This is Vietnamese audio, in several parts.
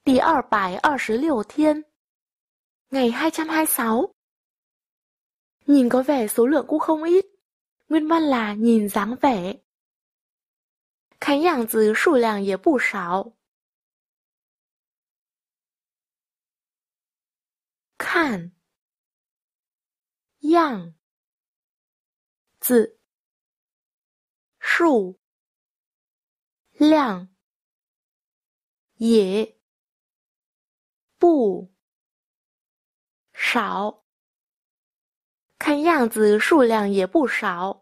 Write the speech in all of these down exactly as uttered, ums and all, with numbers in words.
第二百二十六天, ngày hai trăm hai mươi sáu. Nhìn có vẻ số lượng cũng không ít. Nguyên văn là nhìn dáng vẻ. 看样子数量也不少。看样子数量也不少。看样子数量也不少。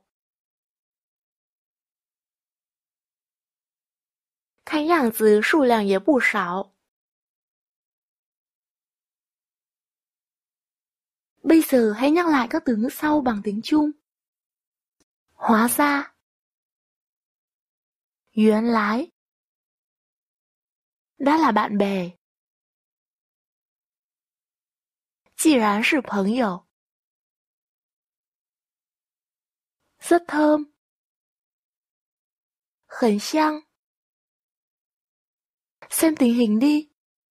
看样子数量也不少。Bây giờ hãy nhắc lại các từ ngữ sau bằng tiếng Trung. Hóa ra, 原来, đã là bạn bè. 既然是朋友, rất thơm, 很香. Xem tình hình đi.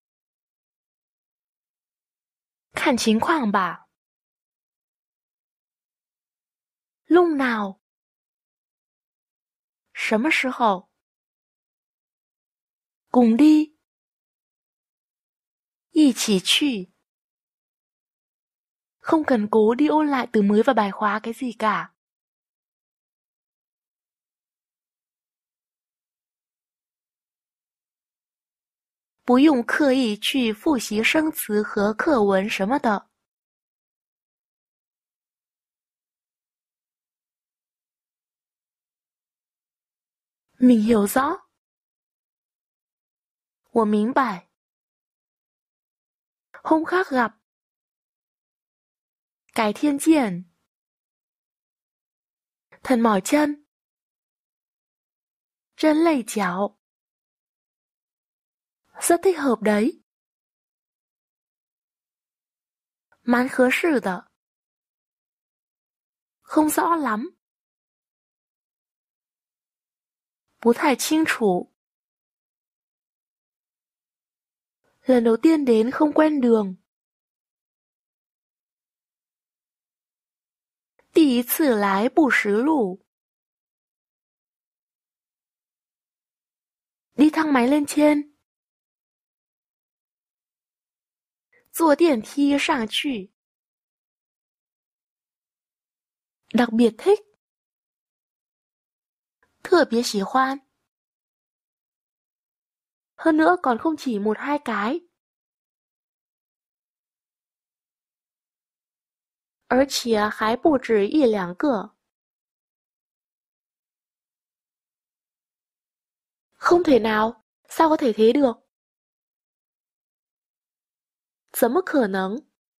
看情况吧。lúc nào, 什么时候。cùng đi, 一起去. Không cần cố đi ôn lại từ mới và bài khóa cái gì cả. 不用刻意去复习生词和课文什么的。mình hiểu rõ. 我明白。hôm khác gặp. 改天见。thật mỏi chân. 真累脚。rất thích hợp đấy. 蛮合适的。không rõ lắm. 不太清楚。lần đầu tiên đến không quen đường. 第一次来不识路。đi thang máy lên trên. 坐电梯上去。đặc biệt thích. 特别喜欢。hơn nữa còn không chỉ một hai cái. 而且还不止一两个。không thể nào, sao có thể thế được? 怎么可能?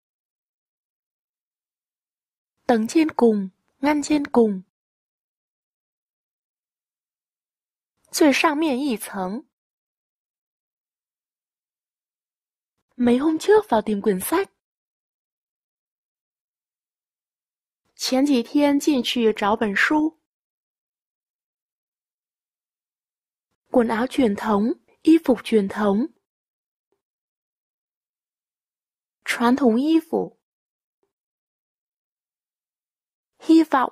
tầng trên cùng, ngăn trên cùng. 最上面一层. Mấy hôm trước vào tìm quyển sách. 前几天进去找本书。quần áo truyền thống, y phục truyền thống. 传统衣服。hy vọng.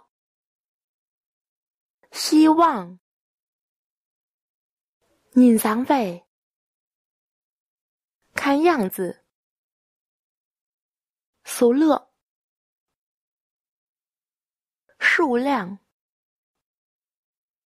希望。nhìn dáng vẻ. 看样子。số lượng. 数量。